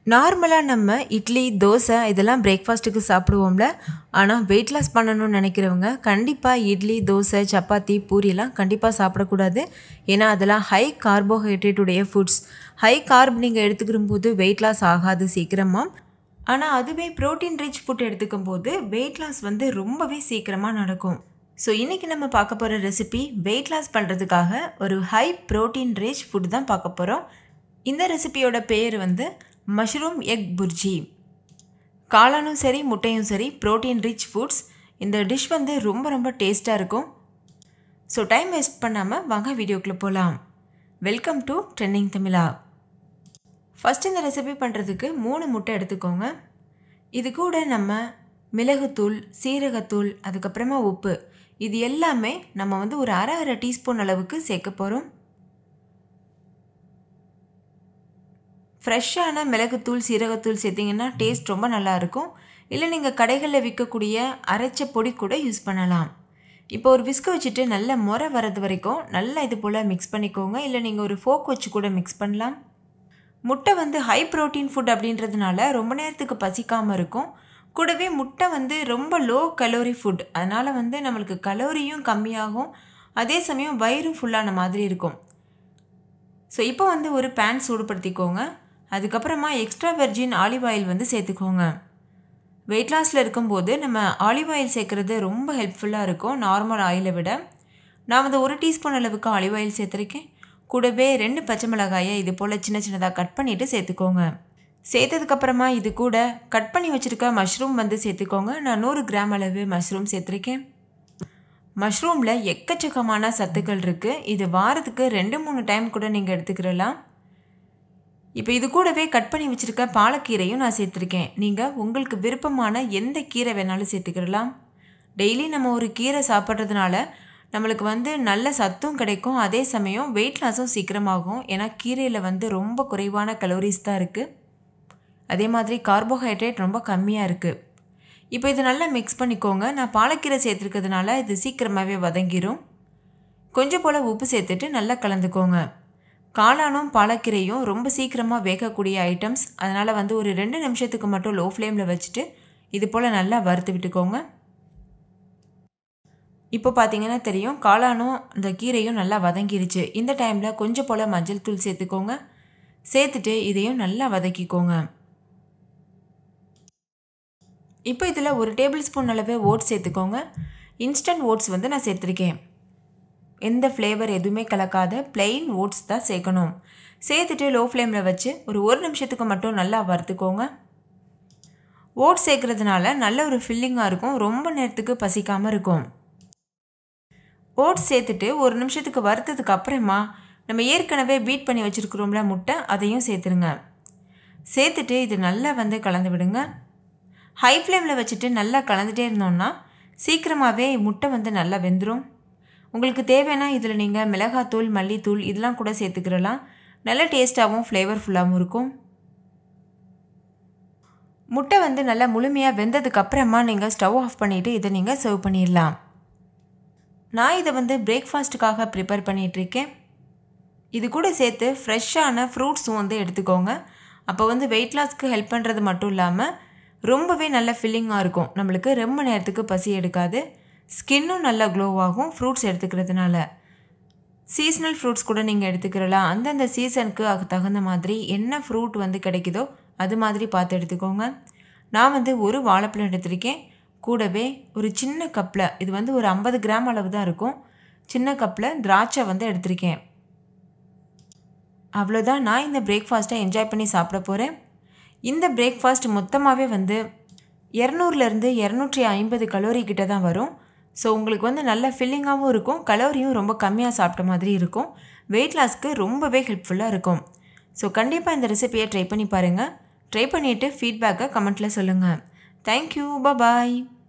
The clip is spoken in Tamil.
நார்மலா நம்ம இட்லி, தோசை இதெல்லாம் பிரேக்ஃபாஸ்ட்டுக்கு சாப்பிடுவோம்ல. ஆனா வெயிட் லாஸ் பண்ணணும்னு நினைக்கிறவங்க கண்டிப்பா இட்லி, தோசை, சப்பாத்தி, பூரியெல்லாம் கண்டிப்பா சாப்பிடக்கூடாது. ஏன்னா அதெல்லாம் ஹை கார்போஹைட்ரேட் உடைய ஃபுட்ஸ். ஹை கார்ப் நீங்க எடுத்துக்கிறம்போது வெயிட் லாஸ் ஆகாது சீக்கிரமா. ஆனா அதுவே புரோட்டீன் ரிச் ஃபுட் எடுத்துக்கும்போது வெயிட் லாஸ் வந்து ரொம்பவே சீக்கிரமா நடக்கும். ஸோ இன்றைக்கி நம்ம பார்க்க போகிற ரெசிபி வெயிட் லாஸ் பண்ணுறதுக்காக ஒரு ஹை ப்ரோட்டீன் ரிச் ஃபுட் தான் பார்க்க போகிறோம். இந்த ரெசிபியோட பேர் வந்து மஷ்ரூம் எக் புர்ஜி. காளானும் சரி முட்டையும் சரி ப்ரோட்டீன் ரிச் ஃபுட்ஸ். இந்த டிஷ் வந்து ரொம்ப டேஸ்ட்டாக இருக்கும். ஸோ டைம் வேஸ்ட் பண்ணாமல் வாங்க வீடியோக்குள்ளே போகலாம். Welcome to trending Tamizha. First இந்த ரெசிபி பண்ணுறதுக்கு 3 முட்டை எடுத்துக்கோங்க. இது கூட நம்ம மிளகுத்தூள், சீரகத்தூள், அதுக்கப்புறமா உப்பு, இது எல்லாமே நம்ம வந்து ஒரு அரை டீஸ்பூன் அளவுக்கு சேர்க்க போகிறோம். ஃப்ரெஷ்ஷான மிளகுத்தூள், சீரகத்தூள் சேர்த்திங்கன்னா டேஸ்ட் ரொம்ப நல்லாயிருக்கும். இல்லை நீங்கள் கடைகளில் விற்கக்கூடிய அரைச்ச பொடி கூட யூஸ் பண்ணலாம். இப்போ ஒரு விஸ்க் வச்சுட்டு நல்ல முறை வர்றது வரைக்கும் நல்லா இது போல் மிக்ஸ் பண்ணிக்கோங்க. இல்லை நீங்கள் ஒரு ஃபோக் வச்சு கூட மிக்ஸ் பண்ணலாம். முட்டை வந்து ஹை ப்ரோட்டீன் ஃபுட் அப்படின்றதுனால ரொம்ப நேரத்துக்கு பசிக்காமல் இருக்கும். கூடவே முட்டை வந்து ரொம்ப லோ கலோரி ஃபுட். அதனால் வந்து நம்மளுக்கு கலோரியும் கம்மியாகும், அதே சமயம் வயிறும் ஃபுல்லான மாதிரி இருக்கும். ஸோ இப்போ வந்து ஒரு பேன் சூடுபடுத்திக்கோங்க. அதுக்கப்புறமா எக்ஸ்ட்ரா வெர்ஜின் ஆலிவ் ஆயில் வந்து சேர்த்துக்கோங்க. வெயிட் லாஸில் இருக்கும்போது நம்ம ஆலிவ் ஆயில் சேர்க்குறது ரொம்ப ஹெல்ப்ஃபுல்லாக இருக்கும் நார்மல் ஆயிலை விட. நான் வந்து 1 டீஸ்பூன் அளவுக்கு ஆலிவ் ஆயில் சேர்த்துருக்கேன். கூடவே 2 பச்சை மிளகாயை இது போல் சின்னதாக கட் பண்ணிவிட்டு சேர்த்துக்கோங்க. சேர்த்ததுக்கப்புறமா இது கூட கட் பண்ணி வச்சுருக்க மஷ்ரூம் வந்து சேர்த்துக்கோங்க. நான் 100 கிராம் அளவு மஷ்ரூம் சேர்த்துருக்கேன். மஷ்ரூமில் எக்கச்சக்கமான சத்துக்கள் இருக்குது. இது வாரத்துக்கு 2-3 டைம் கூட நீங்கள் எடுத்துக்கிறலாம். இப்போ இது கூடவே கட் பண்ணி வச்சுருக்க பாலக்கீரையும் நான் சேர்த்துருக்கேன். நீங்கள் உங்களுக்கு விருப்பமான எந்த கீரை வேணாலும் சேர்த்துக்கிடலாம். டெய்லி நம்ம ஒரு கீரை சாப்பிட்றதுனால நம்மளுக்கு வந்து நல்ல சத்தும் கிடைக்கும், அதே சமயம் வெயிட் லாஸும் சீக்கிரமாகும். ஏன்னா கீரையில் வந்து ரொம்ப குறைவான கலோரிஸ் தான் இருக்குது, அதே மாதிரி கார்போஹைட்ரேட் ரொம்ப கம்மியாக இருக்குது. இப்போ இது நல்லா மிக்ஸ் பண்ணிக்கோங்க. நான் பாலக்கீரை சேர்த்துருக்கிறதுனால இது சீக்கிரமாகவே வதங்கிடும். கொஞ்சம் போல் உப்பு சேர்த்துட்டு நல்லா கலந்துக்கோங்க. காளானும் பாலக்கீரையும் ரொம்ப சீக்கிரமாக வேகக்கூடிய ஐட்டம்ஸ். அதனால் வந்து ஒரு 2 நிமிஷத்துக்கு மட்டும் லோ ஃப்ளேமில் வச்சுட்டு இது போல் நல்லா வறுத்து விட்டுக்கோங்க. இப்போ பார்த்தீங்கன்னா தெரியும், காளானும் இந்த கீரையும் நல்லா வதங்கிருச்சு. இந்த டைமில் கொஞ்சம் போல் மஞ்சள் தூள் சேர்த்துக்கோங்க. சேர்த்துட்டு இதையும் நல்லா வதக்கிக்கோங்க. இப்போ இதில் 1 டேபிள் ஸ்பூன் அளவு ஓட்ஸ் சேர்த்துக்கோங்க. இன்ஸ்டன்ட் ஓட்ஸ் வந்து நான் சேர்த்துருக்கேன். எந்த ஃப்ளேவர் எதுவுமே கலக்காத பிளெயின் ஓட்ஸ் தான் சேர்க்கணும். சேர்த்துட்டு லோ ஃப்ளேமில் வச்சு ஒரு 1 நிமிஷத்துக்கு மட்டும் நல்லா வறுத்துக்கோங்க. ஓட்ஸ் சேர்க்குறதுனால நல்ல ஒரு ஃபில்லிங்காக இருக்கும், ரொம்ப நேரத்துக்கு பசிக்காமல் இருக்கும். ஓட்ஸ் சேர்த்துட்டு 1 நிமிஷத்துக்கு வறுத்ததுக்கு அப்புறமா நம்ம ஏற்கனவே பீட் பண்ணி வச்சுருக்கிறோம்ல முட்டை, அதையும் சேர்த்துருங்க. சேர்த்துட்டு இது நல்லா வந்து கலந்து விடுங்க. ஹை ஃப்ளேமில் வச்சுட்டு நல்லா கலந்துகிட்டே இருந்தோம்னா சீக்கிரமாகவே முட்டை வந்து நல்லா வெந்துடும். உங்களுக்கு தேவைன்னா இதில் நீங்கள் மிளகாத்தூள், மல்லித்தூள் இதெல்லாம் கூட சேர்த்துக்கிறலாம். நல்ல டேஸ்ட்டாகவும் ஃப்ளேவர்ஃபுல்லாகவும் இருக்கும். முட்டை வந்து நல்லா முழுமையாக வெந்ததுக்கப்புறமா நீங்கள் ஸ்டவ் ஆஃப் பண்ணிவிட்டு இதை நீங்கள் சர்வ் பண்ணிடலாம். நான் இதை வந்து பிரேக்ஃபாஸ்ட்டுக்காக ப்ரிப்பேர் பண்ணிகிட்ருக்கேன். இது கூட சேர்த்து ஃப்ரெஷ்ஷான ஃப்ரூட்ஸும் வந்து எடுத்துக்கோங்க. அப்போ வந்து வெயிட் லாஸ்க்கு ஹெல்ப் பண்ணுறது மட்டும் இல்லாமல் ரொம்பவே நல்ல ஃபில்லிங்காக இருக்கும். நம்மளுக்கு ரொம்ப நேரத்துக்கு பசி எடுக்காது, ஸ்கின்னும் நல்லா க்ளோவாகும் ஃப்ரூட்ஸ் எடுத்துக்கிறதுனால. சீசனல் ஃப்ரூட்ஸ் கூட நீங்கள் எடுத்துக்கிறலாம். அந்தந்த சீசனுக்கு தகுந்த மாதிரி என்ன ஃப்ரூட் வந்து கிடைக்குதோ அது மாதிரி பார்த்து எடுத்துக்கோங்க. நான் வந்து ஒரு வாழைப்பழம் எடுத்திருக்கேன். கூடவே ஒரு சின்ன கப்பில், இது வந்து ஒரு 50 கிராம் அளவு தான் இருக்கும், சின்ன கப்பில் திராட்சை வந்து எடுத்திருக்கேன். அவ்வளோதான். நான் இந்த பிரேக்ஃபாஸ்ட்டை என்ஜாய் பண்ணி சாப்பிட போகிறேன். இந்த பிரேக்ஃபாஸ்ட் மொத்தமாகவே வந்து 200லேருந்து 250 கலோரி கிட்ட தான் வரும். ஸோ உங்களுக்கு வந்து நல்ல ஃபில்லிங்காகவும் இருக்கும், கலோரியும் ரொம்ப கம்மியாக சாப்பிட்ட மாதிரி இருக்கும். வெயிட் லாஸ்க்கு ரொம்பவே ஹெல்ப்ஃபுல்லாக இருக்கும். ஸோ கண்டிப்பாக இந்த ரெசிபியை ட்ரை பண்ணி பாருங்கள். ட்ரை பண்ணிவிட்டு ஃபீட்பேக்கை கமெண்ட்டில் சொல்லுங்கள். தேங்க்யூ, பாய்.